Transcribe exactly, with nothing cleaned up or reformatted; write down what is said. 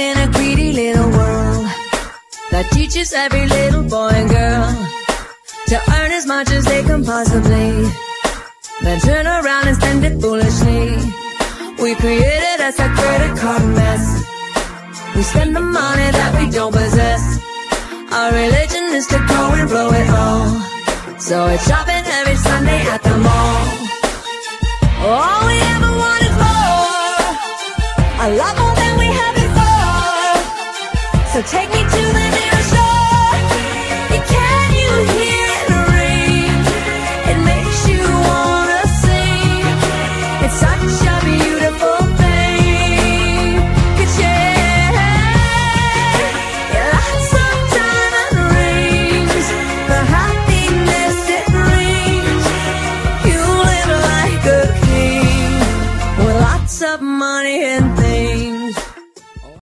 in a greedy little world that teaches every little boy and girl to earn as much as they can possibly, then turn around and spend it foolishly. We created us a credit card mess. We spend the money that we don't possess. Our religion is to go and blow it all, so it's shopping every Sunday at the mall. All we ever want is more, a lot more than we had before. So take me to the nearest shore. Can you hear it ring? It makes you wanna sing. It's such a beautiful thing. Could share lots of diamond rings, the happiness it brings. You live like a king with lots of money and